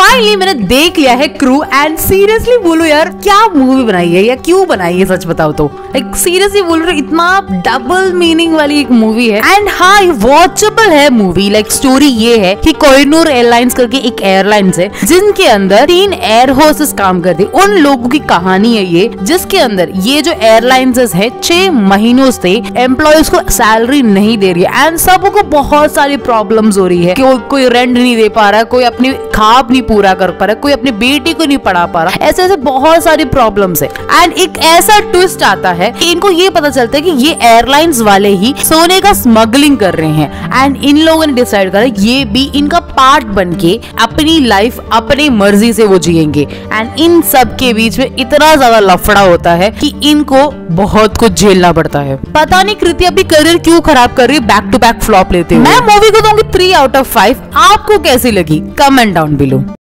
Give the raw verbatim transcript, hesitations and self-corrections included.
Finally मैंने देख लिया है क्रू एंड सीरियसली बोलो यार क्या मूवी बनाई है या क्यों बनाई है, सच बताओ तो लाइक सीरियसली बोल रहे इतना डबल मीनिंग वाली एक मूवी है। एंड हाँ ये वॉचेबल है मूवी। लाइक स्टोरी ये है कि कोहिनूर एयरलाइंस करके एक एयरलाइंस है जिनके अंदर तीन एयर होस्टेस काम करती, उन लोगों की कहानी है ये, जिसके अंदर ये जो एयरलाइंस है छह महीनों से एम्प्लॉयज को सैलरी नहीं दे रही है एंड सबको बहुत सारी प्रॉब्लम्स हो रही है। को, कोई रेंट नहीं दे पा रहा, कोई अपनी खाब नहीं पूरा कर पा रहा, कोई अपनी बेटी को नहीं पढ़ा पा रहा, ऐसे ऐसे बहुत सारी प्रॉब्लम्स है। एंड एक ऐसा ट्विस्ट आता है कि इनको ये पता चलता है कि ये एयरलाइंस वाले ही सोने का स्मगलिंग कर रहे हैं एंड इन लोगों ने डिसाइड करा ये भी इनका पार्ट बनके अपनी लाइफ अपनी मर्जी से वो जिएंगे। एंड इन सब के बीच में इतना ज्यादा लफड़ा होता है कि इनको बहुत कुछ झेलना पड़ता है। पता नहीं कृति अपनी करियर क्यों खराब कर रही है बैक टू बैक फ्लॉप लेते हुए। मैं मूवी को दूंगी थ्री आउट ऑफ फाइव। आपको कैसी लगी कमेंट डाउन बिलो।